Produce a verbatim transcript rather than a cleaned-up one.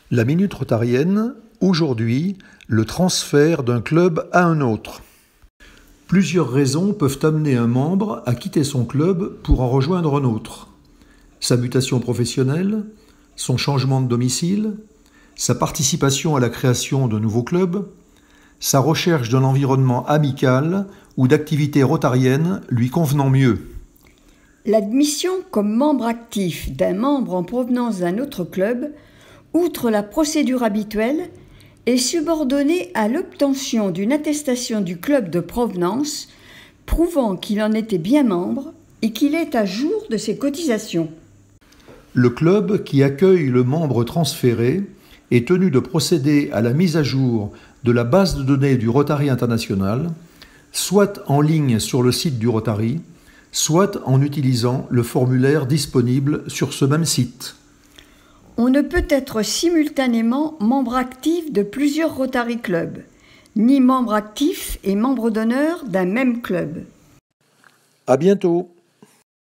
La minute rotarienne, aujourd'hui, le transfert d'un club à un autre. Plusieurs raisons peuvent amener un membre à quitter son club pour en rejoindre un autre. Sa mutation professionnelle, son changement de domicile, sa participation à la création d'un nouveau club, sa recherche d'un environnement amical ou d'activités rotariennes lui convenant mieux. L'admission comme membre actif d'un membre en provenance d'un autre club, outre la procédure habituelle, est subordonnée à l'obtention d'une attestation du club de provenance prouvant qu'il en était bien membre et qu'il est à jour de ses cotisations. Le club qui accueille le membre transféré est tenu de procéder à la mise à jour de la base de données du Rotary International, soit en ligne sur le site du Rotary, soit en utilisant le formulaire disponible sur ce même site. On ne peut être simultanément membre actif de plusieurs Rotary Clubs, ni membre actif et membre d'honneur d'un même club. À bientôt.